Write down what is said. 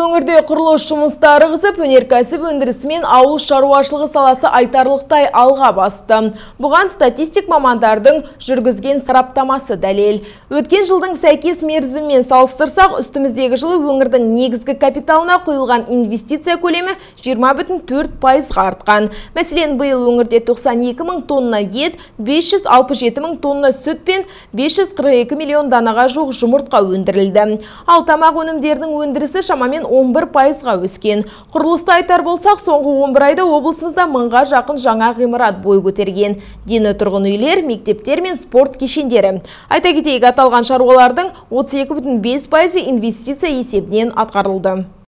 Өңірде құрылыс жұмыстары қызып, өнеркәсіп өндірісі мен ауыл шаруашылығы саласы айтарлықтай алға басты. Бұған статистик мамандардың жүргізген сараптамасы дәлел. Өткен жылдың сәйкес мерзіммен салыстырсақ, үстіміздегі жылы өңірдің негізгі капиталына құйылған инвестиция көлемі 20,4% артқан. Мәселен, биыл өңірде 92 мың тонна ет, 567 мың тонна сүт пен 542 миллион данаға жуық жұмыртқа өндірілді. Ал тамақ өнімдерінің өндірісі шамамен 11%-ға өскен. Құрылысты айтар болсақ, соңғы 11 айда облысымызда 1000-ға жақын жаңа ғимарат бой көтерген. Дені тұрғын үйлер, мектептер мен спорт кешендері. Айта кетейік, аталған шаруалардың 32,5% инвестиция есебінен атқарылды.